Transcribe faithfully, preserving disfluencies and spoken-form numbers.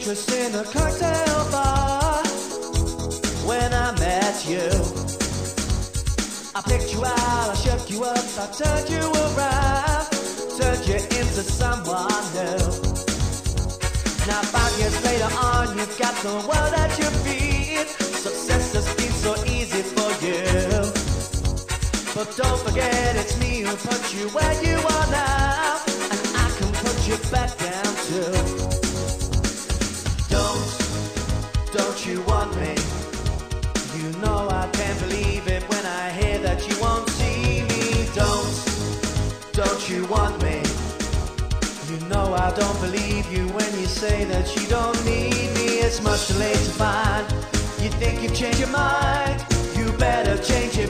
waitress in a cocktail bar. When I met you, I picked you out, I shook you up, I turned you around, turned you into someone new. Now five years later on, you've got the world at your feet. Success has been so easy for you, but don't forget it's me who put you where you are now, and I can put you back down too. Don't, don't you want me? You know I can't believe it when I hear that you won't see me. Don't, don't you want me? You know I don't believe you when you say that you don't need me. It's much too late to find. You think you've changed your mind? You better change